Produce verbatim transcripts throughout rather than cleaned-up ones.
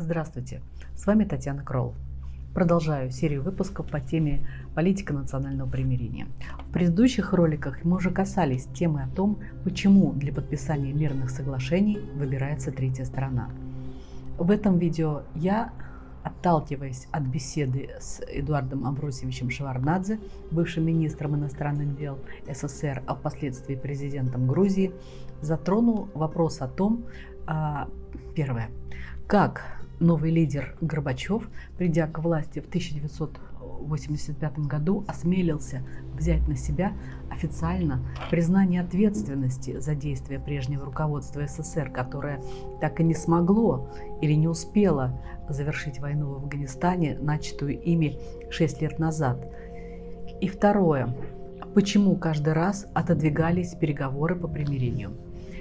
Здравствуйте, с вами Татьяна Кролл. Продолжаю серию выпусков по теме политика национального примирения. В предыдущих роликах мы уже касались темы о том, почему для подписания мирных соглашений выбирается третья сторона. В этом видео я, отталкиваясь от беседы с Эдуардом Амвросиевичем Шеварднадзе, бывшим министром иностранных дел СССР, а впоследствии президентом Грузии, затрону вопрос о том, первое, как новый лидер Горбачев, придя к власти в тысяча девятьсот восемьдесят пятом году, осмелился взять на себя официально признание ответственности за действия прежнего руководства СССР, которое так и не смогло или не успело завершить войну в Афганистане, начатую ими шесть лет назад. И второе, почему каждый раз отодвигались переговоры по примирению.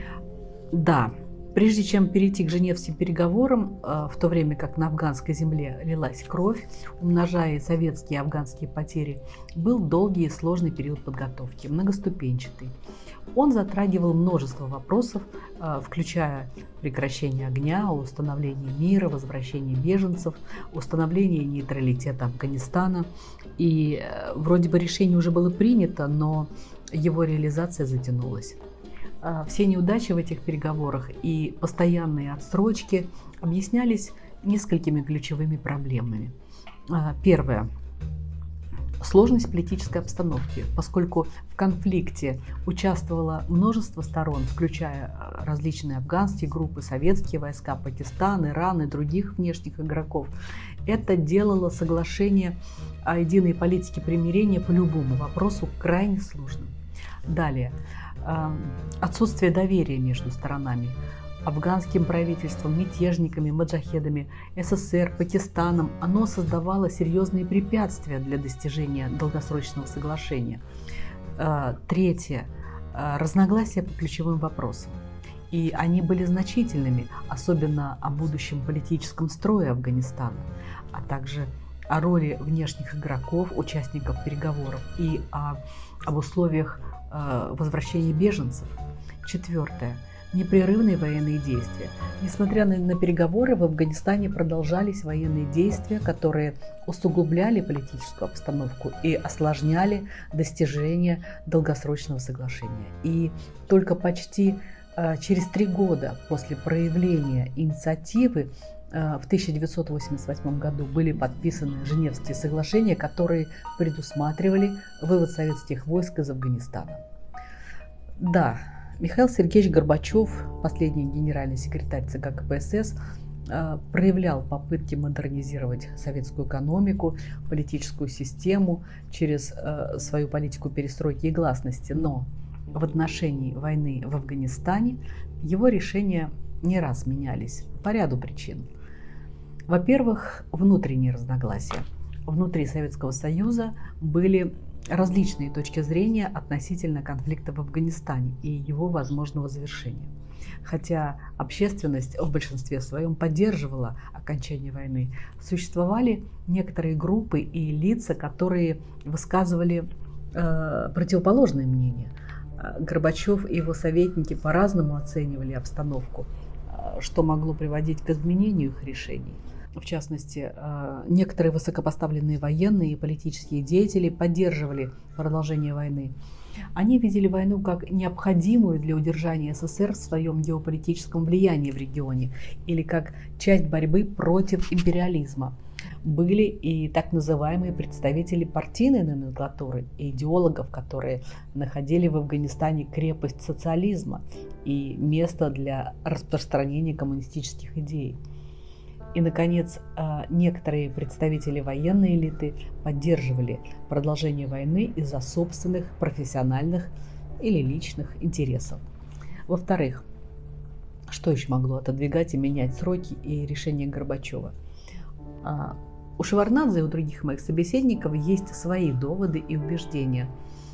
Да, прежде чем перейти к Женевским переговорам, в то время как на афганской земле лилась кровь, умножая советские и афганские потери, был долгий и сложный период подготовки, многоступенчатый. Он затрагивал множество вопросов, включая прекращение огня, установление мира, возвращение беженцев, установление нейтралитета Афганистана. И вроде бы решение уже было принято, но его реализация затянулась. Все неудачи в этих переговорах и постоянные отсрочки объяснялись несколькими ключевыми проблемами. Первое. Сложность политической обстановки, поскольку в конфликте участвовало множество сторон, включая различные афганские группы, советские войска, Пакистан, Иран и других внешних игроков. Это делало соглашение о единой политике примирения по любому вопросу крайне сложным. Далее. Отсутствие доверия между сторонами, афганским правительством, мятежниками, маджахедами, СССР, Пакистаном, оно создавало серьезные препятствия для достижения долгосрочного соглашения. Третье. Разногласия по ключевым вопросам. И они были значительными, особенно о будущем политическом строе Афганистана, а также о роли внешних игроков, участников переговоров и о, об условиях возвращения беженцев. Четвертое. Непрерывные военные действия. Несмотря на, на переговоры, в Афганистане продолжались военные действия, которые усугубляли политическую обстановку и осложняли достижение долгосрочного соглашения. И только почти э, через три года после проявления инициативы э, в тысяча девятьсот восемьдесят восьмом году были подписаны Женевские соглашения, которые предусматривали вывод советских войск из Афганистана. Да, Михаил Сергеевич Горбачев, последний генеральный секретарь ЦК КПСС, проявлял попытки модернизировать советскую экономику, политическую систему через свою политику перестройки и гласности, но в отношении войны в Афганистане его решения не раз менялись по ряду причин. Во-первых, внутренние разногласия. Внутри Советского Союза были различные точки зрения относительно конфликта в Афганистане и его возможного завершения. Хотя общественность в большинстве своем поддерживала окончание войны, существовали некоторые группы и лица, которые высказывали э, противоположные мнения. Горбачев и его советники по-разному оценивали обстановку, что могло приводить к изменению их решений. В частности, некоторые высокопоставленные военные и политические деятели поддерживали продолжение войны. Они видели войну как необходимую для удержания СССР в своем геополитическом влиянии в регионе или как часть борьбы против империализма. Были и так называемые представители партийной номенклатуры и идеологов, которые находили в Афганистане крепость социализма и место для распространения коммунистических идей. И, наконец, некоторые представители военной элиты поддерживали продолжение войны из-за собственных профессиональных или личных интересов. Во-вторых, что еще могло отодвигать и менять сроки и решения Горбачева? У Шеварднадзе и у других моих собеседников есть свои доводы и убеждения,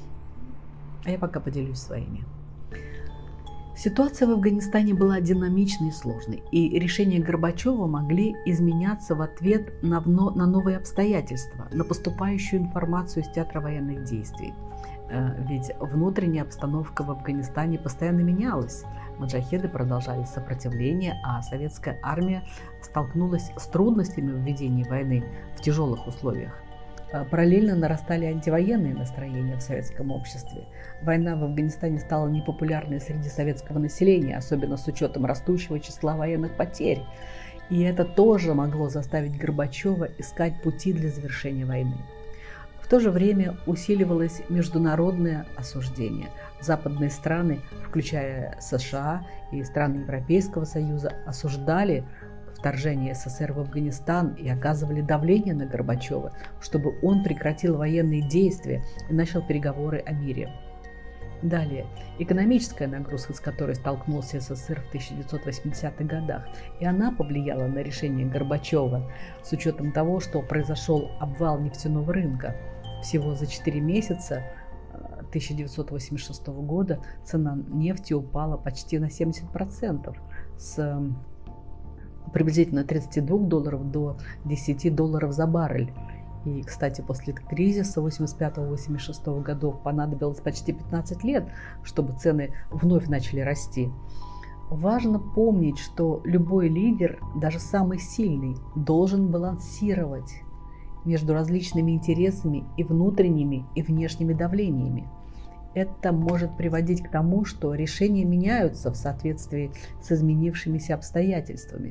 а я пока поделюсь своими. Ситуация в Афганистане была динамичной и сложной, и решения Горбачева могли изменяться в ответ на, на новые обстоятельства, на поступающую информацию из театра военных действий. Ведь внутренняя обстановка в Афганистане постоянно менялась. Маджахеды продолжали сопротивление, а советская армия столкнулась с трудностями в ведении войны в тяжелых условиях. Параллельно нарастали антивоенные настроения в советском обществе. Война в Афганистане стала непопулярной среди советского населения, особенно с учетом растущего числа военных потерь. И это тоже могло заставить Горбачева искать пути для завершения войны. В то же время усиливалось международное осуждение. Западные страны, включая США и страны Европейского Союза, осуждали вторжение СССР в Афганистан и оказывали давление на Горбачева, чтобы он прекратил военные действия и начал переговоры о мире. Далее, экономическая нагрузка, с которой столкнулся СССР в тысяча девятьсот восьмидесятых годах, и она повлияла на решение Горбачева, с учетом того, что произошел обвал нефтяного рынка. Всего за четыре месяца тысяча девятьсот восемьдесят шестого года цена нефти упала почти на семьдесят процентов, с приблизительно тридцати двух долларов до десяти долларов за баррель. И, кстати, после кризиса восемьдесят пятого — восемьдесят шестого годов понадобилось почти пятнадцать лет, чтобы цены вновь начали расти. Важно помнить, что любой лидер, даже самый сильный, должен балансировать между различными интересами и внутренними, и внешними давлениями. Это может приводить к тому, что решения меняются в соответствии с изменившимися обстоятельствами.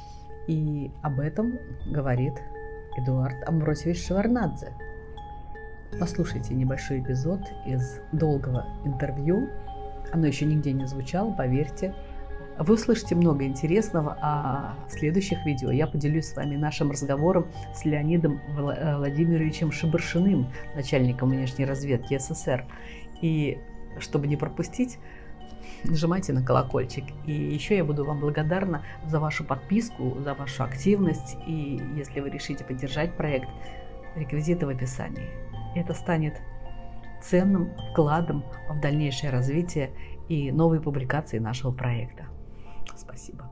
И об этом говорит Эдуард Амвросиевич Шеварднадзе. Послушайте небольшой эпизод из долгого интервью. Оно еще нигде не звучало, поверьте. Вы услышите много интересного, а в следующих видео я поделюсь с вами нашим разговором с Леонидом Владимировичем Шебаршиным, начальником внешней разведки СССР. И чтобы не пропустить, нажимайте на колокольчик. И еще я буду вам благодарна за вашу подписку, за вашу активность. И если вы решите поддержать проект, реквизиты в описании. Это станет ценным вкладом в дальнейшее развитие и новые публикации нашего проекта. Спасибо.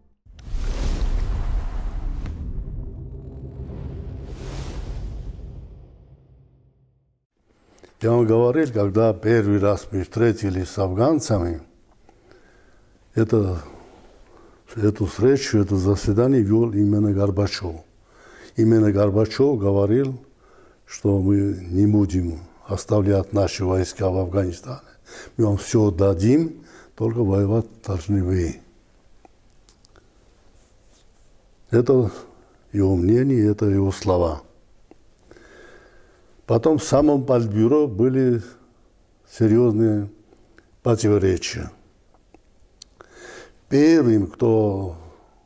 Я вам говорил, когда первый раз мы встретились с афганцами, это, эту встречу, это заседание вел именно Горбачев. Именно Горбачев говорил, что мы не будем оставлять наши войска в Афганистане. Мы вам все дадим, только воевать должны вы. Это его мнение, это его слова. Потом в самом Политбюро были серьезные противоречия. Первым, кто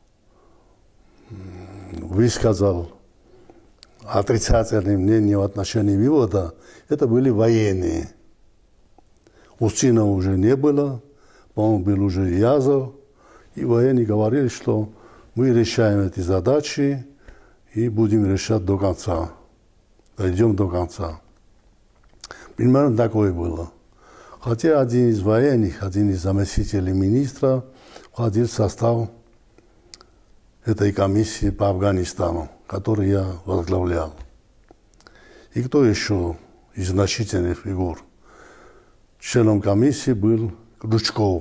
высказал отрицательное мнение в отношении вывода, это были военные. Устинова уже не было, по-моему, был уже Язов, и военные говорили, что мы решаем эти задачи и будем решать до конца. Дойдем до конца. Примерно такое было. Хотя один из военных, один из заместителей министра входил в состав этой комиссии по Афганистану, которую я возглавлял. И кто еще из значительных фигур? Членом комиссии был Крючков.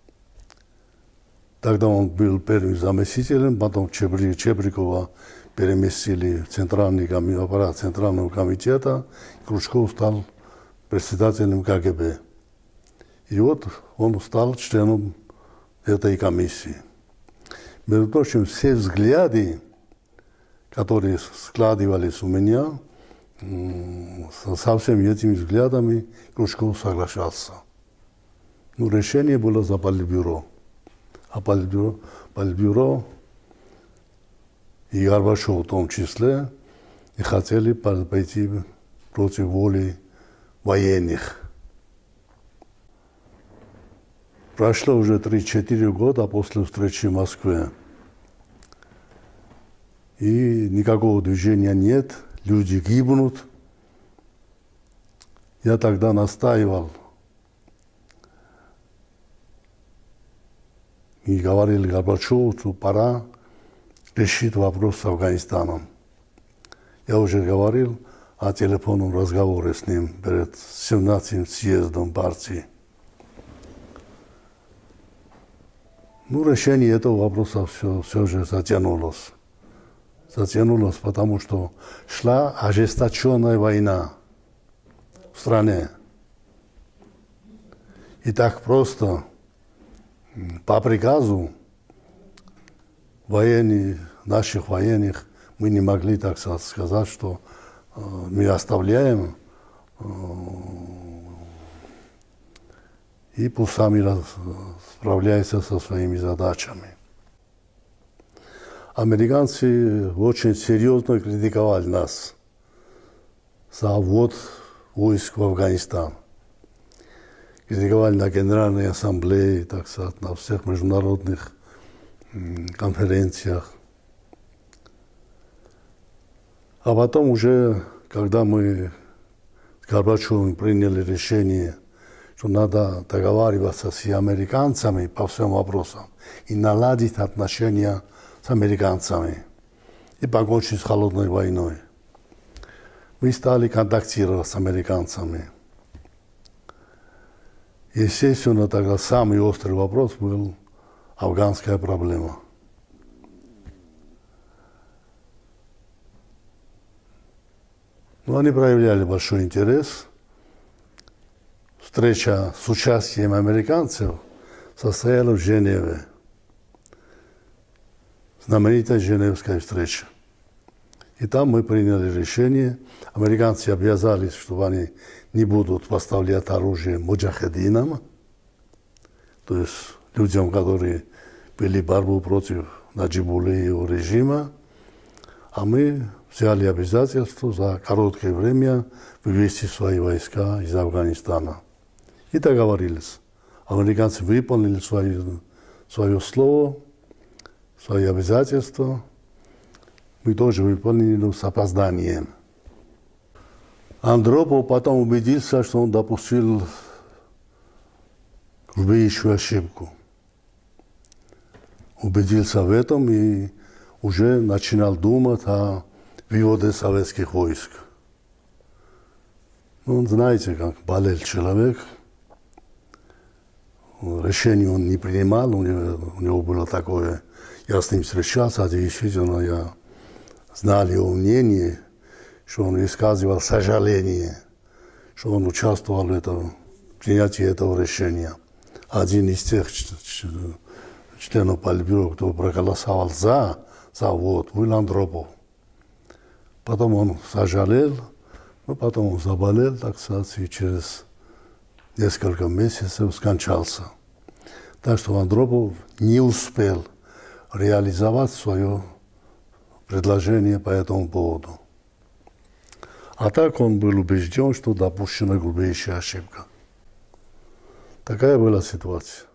Тогда он был первым заместителем, потом Чебрикова переместили в центральный аппарат Центрального комитета. Крючков стал председателем КГБ. И вот он стал членом этой комиссии. Между прочим, все взгляды, которые складывались у меня, со всеми этими взглядами Крючков соглашался. Ну, решение было за Политбюро. А Политбюро, Политбюро и Горбачев в том числе и хотели пойти против воли военных. Прошло уже три-четыре года после встречи в Москве. И никакого движения нет, люди гибнут. Я тогда настаивал и говорил Горбачеву, что пора решить вопрос с Афганистаном. Я уже говорил о телефонном разговоре с ним перед семнадцатым съездом партии. Ну, решение этого вопроса все, все же затянулось. Затянулось, потому что шла ожесточенная война в стране. И так просто по приказу военных, наших военных, мы не могли так сказать, что э, мы оставляем э, и пусть сами раз, справляются со своими задачами. Американцы очень серьезно критиковали нас за ввод войск в Афганистан. Критиковали на Генеральной Ассамблее, так сказать, на всех международных конференциях. А потом уже, когда мы с Горбачевым приняли решение, что надо договариваться с американцами по всем вопросам и наладить отношения с американцами и покончить с холодной войной, мы стали контактировать с американцами. Естественно, тогда самый острый вопрос был афганская проблема. Но они проявляли большой интерес. Встреча с участием американцев состоялась в Женеве. Знаменитая Женевская встреча. И там мы приняли решение. Американцы обязались, что они не будут поставлять оружие муджахединам, то есть людям, которые вели борьбу против Наджибуллиева режима. А мы взяли обязательство за короткое время вывести свои войска из Афганистана. И договорились. Американцы выполнили свое, свое слово, свои обязательства. Мы тоже выполнили с опозданием. Андропов потом убедился, что он допустил грубейшую ошибку. Убедился в этом и уже начинал думать о выводе советских войск. Ну, знаете, как болел человек. Решение он не принимал, у него, у него было такое, я с ним встречался, а действительно я знал его мнение, что он высказывал сожаление, что он участвовал в этом, в принятии этого решения. Один из тех членов Политбюро, кто проголосовал за, за ввод, был Андропов. Потом он сожалел, но потом он заболел, так сказать, и через несколько месяцев скончался. Так что Андропов не успел реализовать свое предложение по этому поводу. А так он был убежден, что допущена грубейшая ошибка. Такая была ситуация.